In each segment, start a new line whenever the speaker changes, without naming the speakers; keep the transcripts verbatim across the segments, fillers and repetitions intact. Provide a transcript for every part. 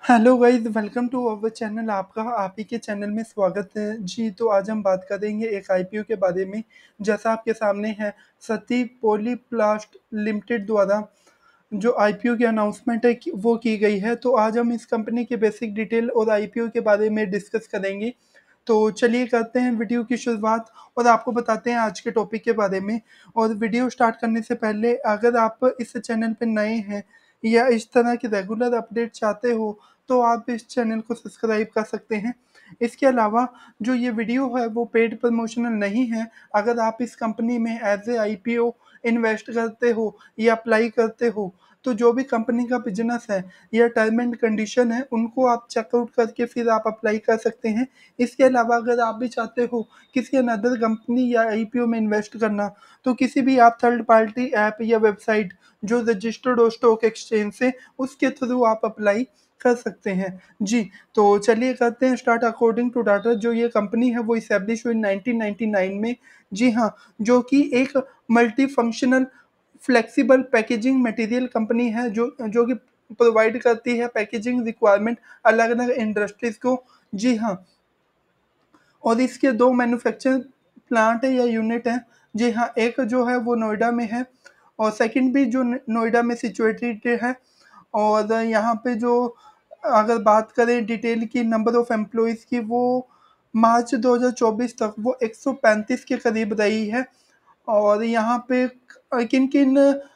Hello guys, welcome to our channel. आपका आप ही के चैनल में स्वागत है जी। तो आज हम बात करेंगे एक आईपीओ के बारे में। जैसा आपके सामने है, सती पॉलीप्लास्ट लिमिटेड द्वारा जो आईपीओ की अनाउंसमेंट है कि- वो की गई है। तो आज हम इस कंपनी के बेसिक डिटेल और आईपीओ के बारे में डिस्कस करेंगे। तो चलिए करते हैं वीडियो की शुरुआत और आपको बताते हैं आज के टॉपिक के बारे में। और वीडियो स्टार्ट करने से पहले अगर आप इस चैनल पे नए हैं या इस तरह के रेगुलर अपडेट चाहते हो तो आप इस चैनल को सब्सक्राइब कर सकते हैं। इसके अलावा जो ये वीडियो है वो पेड प्रमोशनल नहीं है। अगर आप इस कंपनी में एज ए आईपीओ इन्वेस्ट करते हो या अप्लाई करते हो तो जो भी कंपनी का बिजनेस है या टर्म एंड कंडीशन है उनको आप चेकआउट करके फिर आप अप्लाई कर सकते हैं। इसके अलावा अगर आप भी चाहते हो किसी अनदर कंपनी या आईपीओ में इन्वेस्ट करना तो किसी भी आप थर्ड पार्टी ऐप या वेबसाइट जो रजिस्टर्ड हो स्टॉक एक्सचेंज से उसके थ्रू आप अप्लाई कर सकते हैं जी। तो चलिए करते हैं स्टार्ट। अकॉर्डिंग टू डाटा जो ये कंपनी है वो इस्टेब्लिश हुई नाइनटीन नाइंटी नाइन में। जी हाँ, जो कि एक multi functional flexible packaging material company है जो जो कि प्रोवाइड करती है पैकेजिंग रिक्वायरमेंट अलग अलग इंडस्ट्रीज को। जी हाँ, और इसके दो मैन्युफैक्चरिंग प्लांट है या यूनिट है। जी हाँ, एक जो है वो नोएडा में है और सेकंड भी जो नोएडा में सिचुएटेड है। और यहाँ पे जो अगर बात करें डिटेल की नंबर ऑफ एम्प्लॉइज़ की, वो मार्च दो हज़ार चौबीस तक वो एक सौ पैंतीस के करीब रही है। और यहाँ पे किन किन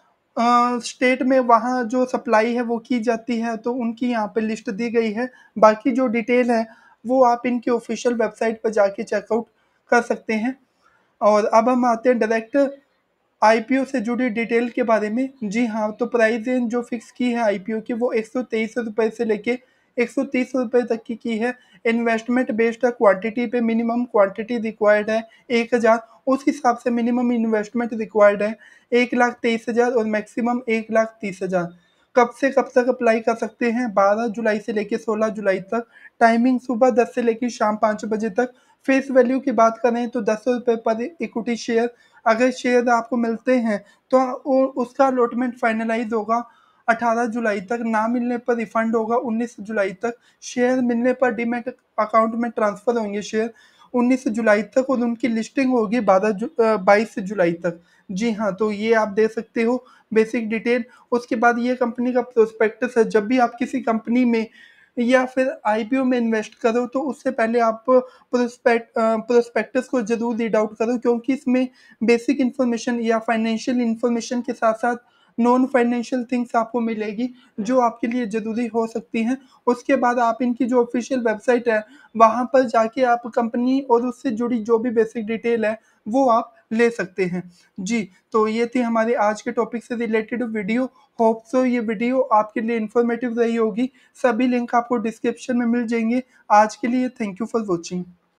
स्टेट में वहाँ जो सप्लाई है वो की जाती है तो उनकी यहाँ पे लिस्ट दी गई है। बाकी जो डिटेल है वो आप इनकी ऑफिशियल वेबसाइट पर जाके चेकआउट कर सकते हैं। और अब हम आते हैं डायरेक्ट आईपीओ से जुड़ी डिटेल के बारे में। जी हाँ, तो प्राइस रेंज जो फिक्स की है आईपीओ की वो एक सौ तेईस रुपये से लेके एक सौ तीस रुपये तक की की है। इन्वेस्टमेंट बेस्ड है क्वांटिटी पे। मिनिमम क्वांटिटी रिक्वायर्ड है एक हज़ार, उस हिसाब से मिनिमम इन्वेस्टमेंट रिक्वायर्ड है एक लाख तेईस हज़ार और मैक्सिमम एक लाख तीस हज़ार। कब से कब तक अप्लाई कर सकते हैं? बारह जुलाई से लेके सोलह जुलाई तक। टाइमिंग सुबह दस से लेके शाम पाँच बजे तक। फेस वैल्यू की बात करें तो दस रुपये पर इक्विटी शेयर। अगर शेयर आपको मिलते हैं तो वो उसका अलॉटमेंट फाइनलाइज होगा अठारह जुलाई तक। ना मिलने पर रिफंड होगा उन्नीस जुलाई तक। शेयर मिलने पर डीमैट अकाउंट में ट्रांसफर होंगे शेयर उन्नीस जुलाई तक और उनकी लिस्टिंग होगी बारह जु, बाईस जुलाई तक। जी हाँ, तो ये आप दे सकते हो बेसिक डिटेल। उसके बाद ये कंपनी का प्रोस्पेक्टस है। जब भी आप किसी कंपनी में या फिर आईपीओ में इन्वेस्ट करो तो उससे पहले आप प्रोस्पेक्ट प्रोस्पेक्टस को जरूर रीड आउट करो, क्योंकि इसमें बेसिक इन्फॉर्मेशन या फाइनेंशियल इन्फॉर्मेशन के साथ साथ नॉन फाइनेंशियल थिंग्स आपको मिलेगी जो आपके लिए ज़रूरी हो सकती हैं। उसके बाद आप इनकी जो ऑफिशियल वेबसाइट है वहाँ पर जाके आप कंपनी और उससे जुड़ी जो भी बेसिक डिटेल है वो आप ले सकते हैं जी। तो ये थी हमारे आज के टॉपिक से रिलेटेड वीडियो। होप सो ये वीडियो आपके लिए इन्फॉर्मेटिव रही होगी। सभी लिंक आपको डिस्क्रिप्शन में मिल जाएंगे। आज के लिए थैंक यू फॉर वॉचिंग।